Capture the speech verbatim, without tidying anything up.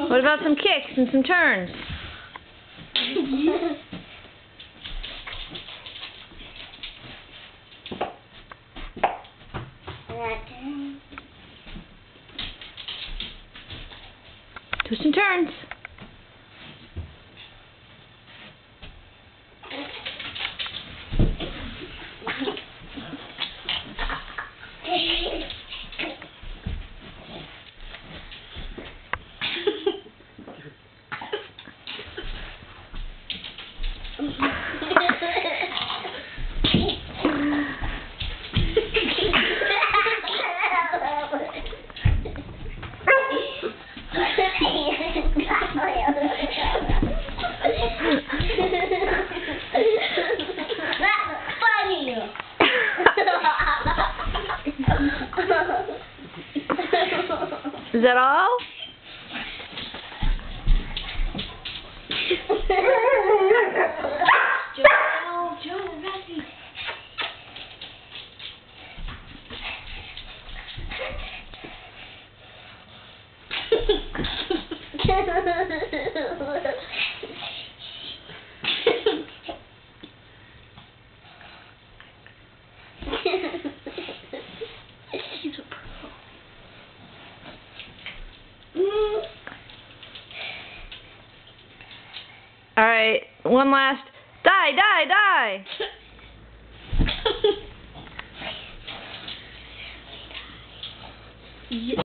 What about some kicks and some turns? Twists and turns. Is that all? Joe, Joe, Rocky. He's a pro. All right, one last. Die, die, die! Yeah.